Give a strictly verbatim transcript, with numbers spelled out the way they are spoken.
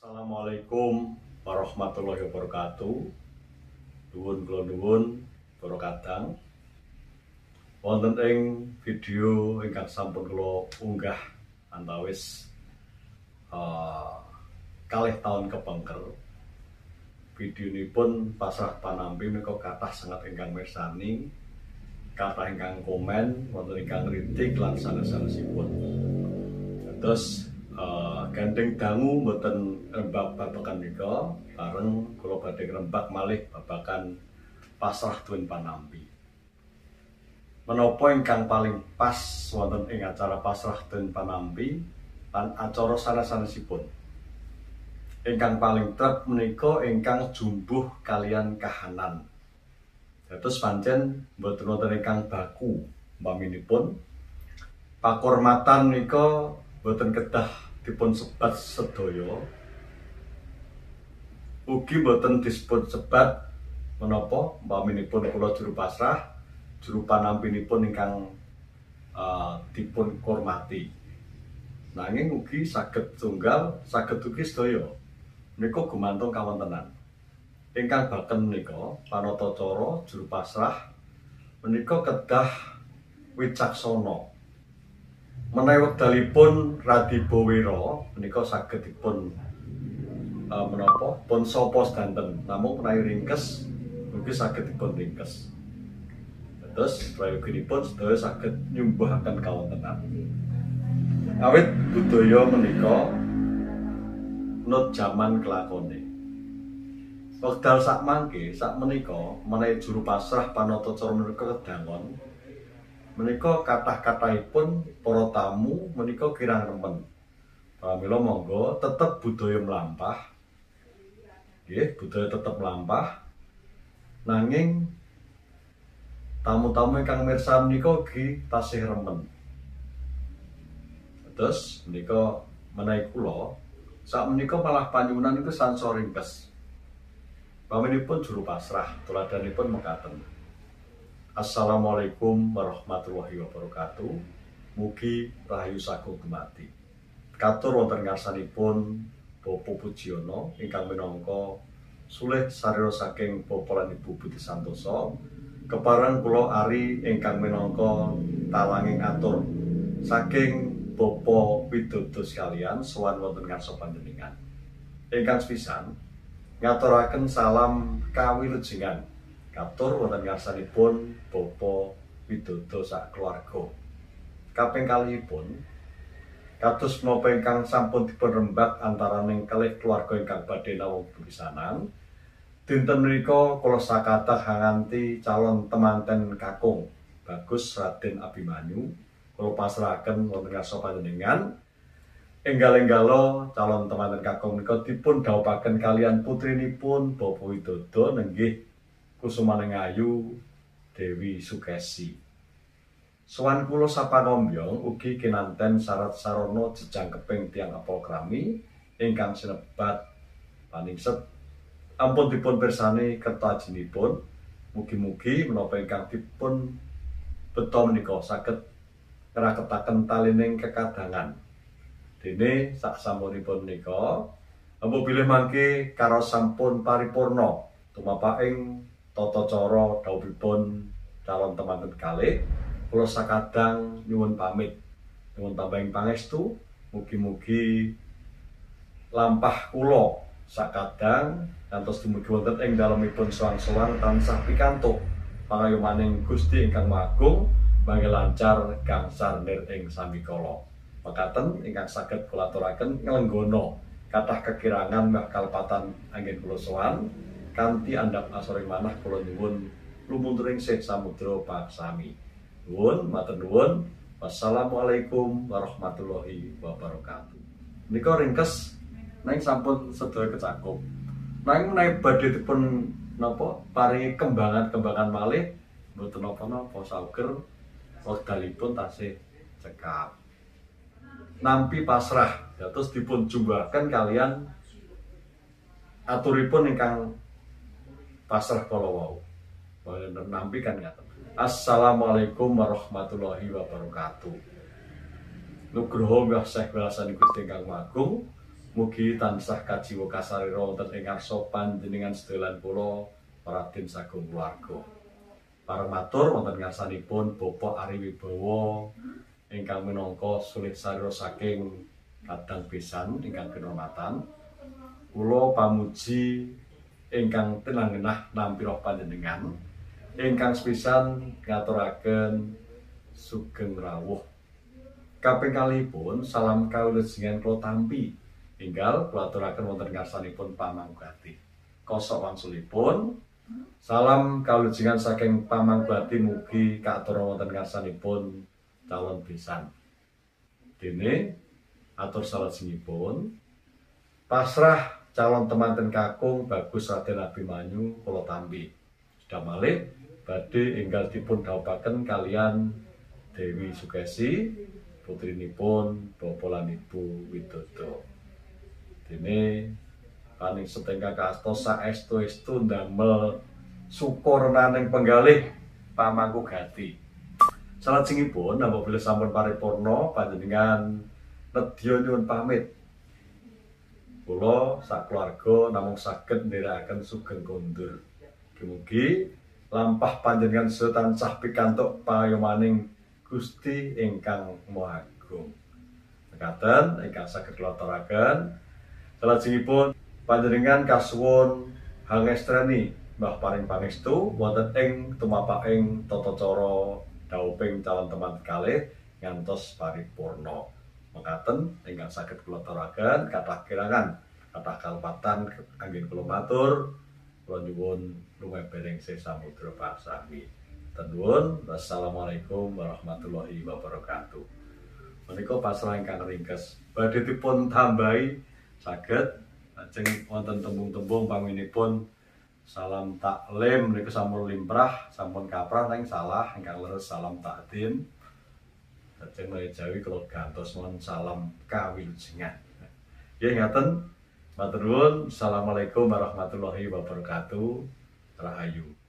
Assalamualaikum warahmatullahi wabarakatuh. Nuwun kula nuwun para kadang. Wonten ing video ingkang sampun kula unggah antawis uh, kalih taun kepengker. Videonipun pasrah panampi menika kathah sanget ingkang mirsani, kathah ingkang komen, wonten ingkang kritik lan sanes-sanesipun. Terus Uh, gandeng dangu mboten rembak babakan nika bareng kula badhe ngrembak malih babakan pasrah tuwin panampi. Menapa ingkang paling pas wonten ing acara pasrah tuwin panampi lan acara sanes-sanesipun. Ingkang paling trep menika ingkang jumbuh kalian kahanan. Dados pancen mboten wonten ingkang baku umpaminipun pakurmatan nika boten kedah dipun sebat sedaya, ugi boten disebut sebat menapa umpaminipun kula juru pasrah, juru panampinipun ingkang uh, dipun hormati. Nanging ugi saged tunggal, saged ugi sedaya. Menika gumantung kawontenan. Ingkang baken menika panatacara juru pasrah menika kedah wicaksana. Menawi wekdalipun Radi Bowira menika saged dipun uh, menapa pun sapa sedanten, namung menawi ringkes ugi saged dipun ringkes. Terus prayoginipun sedaya saged nyumbuhaken kawontenan. Awit budaya menika nut jaman kelakone. Wekdal sak mangke sak menika menawi juru pasrah panatacara menika kedangon, menika kathah-kathahipun para tamu menika kirang remen. Pramila monggo tetep budaya mlampah. Nggih, budaya tetep mlampah. Nanging tamu-tamu ingkang mirsani menika ugi tasih remen. Terus menika menawi kula sak menika malah panyuwunan niku sansaya ringkes. Paminipun juru pasrah, tuladanipun mekaten. Assalamualaikum warahmatullahi wabarakatuh. Mugi rahayu sagung dumati. Katur wonten ngarsanipun Bapak Pujiono ingkang minangka sulih sarira saking Bapak lan Ibu Budi Santosa, kepareng kula Ari ingkang minangka talanging atur saking Bapak Widodo sekalian sowan wonten ngarsa panjenengan. Ingkang sepisan ngaturaken salam kawilujengan katur wonten ngarsanipun Bapak Widodo sak keluarga. Kaping kalihipun kados menapa ingkang sampun dipun rembak antaraning kalih keluarga ingkang badhe nawuh pisanan. Dinten menika kula sakathah nganti calon temanten kakung Bagus Raden Abimanyu kula pasrahaken wonten ngarsa panjenengan. Enggal-enggalo calon temanten kakung menika dipun dhawuhaken kalian putrinipun Bapak Widodo nenggih Kusumaning Ayu Dewi Sukesi. Sowan kula sapanombyong ugi kinanten syarat sarana jejangkeping tiyang apokrami ingkang sinebat paningset ampun dipun pirsani kertajinipun. Mugi-mugi menapa ingkang dipun beta menika saged ngraketaken talining kekadangan. Dene saksampunipun menika ampun bilih mangke karo sampun paripurna tumapaking tata cara dawuhipun calon temanten kalih, kula sakadang nyuwun pamit, nyuwun tambahing pangestu, mugi-mugi lampah kula sakadang ngantos dumugi wonten ing dalemipun sowan-sowan tansah pikantuk pangayomaning Gusti ingkang Mahagung, mangke lancar gangsar nir ing sambikala. Mekaten ingkang saged kula aturaken nglenggono kathah kekirangan mbah kalpatan anggen kula sowan. Kanthi andhap asoring manah kula nyuwun lumunturing sih samudra paksami. Nuwun, matur nuwun. Wassalamualaikum warahmatullahi wabarakatuh. Menika ringkes nang sampun sedaya kecakup. Nang menawi badhe dipun napa paringi kembangan-kembangan malih mboten napa-napa sauger wekdalipun tasih cekap. Nampi pasrah dados dipun jumbahaken kalian aturipun ingkang pasrah kala wau. Nampi kan ngaten. Assalamualaikum warahmatullahi wabarakatuh. Nugroho mbah Syekh Welasani Gusti ingkang Mahagung, Mugi tansah kajiwa kasarira wonten ing ngarsa panjenengan sedalan kula Raden sagung keluarga. Para matur wonten ngarsanipun Bapak Ari Wibowo ingkang minangka sulih sarira saking kadang besan ingkang kinurmatan. Kula pamuji ingkang tinangenah nampira panjenengan ingkang sepisan ngaturaken sugeng rawuh. Kaping kalihipun salam kawilujengan kula tampi enggal kula aturaken wonten ngarsanipun pamangkuhati. Kosok wangsulipun salam kawilujengan saking pamangkuhati mugi kaatura wonten ngarsanipun calon besan. Dene atur salajengipun pasrah calon temanten kakung Bagus Raden Abimanyu kula tampi. Sudah malih badhe enggal dipun dhawuhaken kalian Dewi Sukesi putrinipun Bapak lan Ibu Widodo. Dene paning setengah kasta saestu-estu ndamel syukurnaning penggalih pamangkuhati. Salajengipun apabila sampun paripurna panjenengan nedya nyuwun pamit. Kula sakluwarga namung saged ndherekaken sugeng kondur. Mugi lampah panjenengan sedaya tansah pikantuk payomaning Gusti ingkang Maha Agung. Mekaten ingkang saged kula aturaken. Salajengipun panjenengan kasuwun hangestreni mbah paring pangestu wonten ing tumapaking tata cara dhawuhing calon teman kalih ngantos paripurna. Mekaten ingkang saged kula aturaken kathah kirangan kathah kalpatan anggen kula matur kula nyuwun lumebereng samudra pasami. Nuwun. Wassalamualaikum warahmatullahi wabarakatuh. Menika pasrah ingkang ringkes badhe dipun tambahi saged lajeng wonten tembung-tembung pangwinipun salam taklim niku sampun limrah sampun kaprah nang salah ingkang leres salam takdim. Lajeng Maya Jawi kula gantos mohon salam kawilujengan. Nggih ngaten. Matur nuwun. Assalamualaikum warahmatullahi wabarakatuh. Rahayu.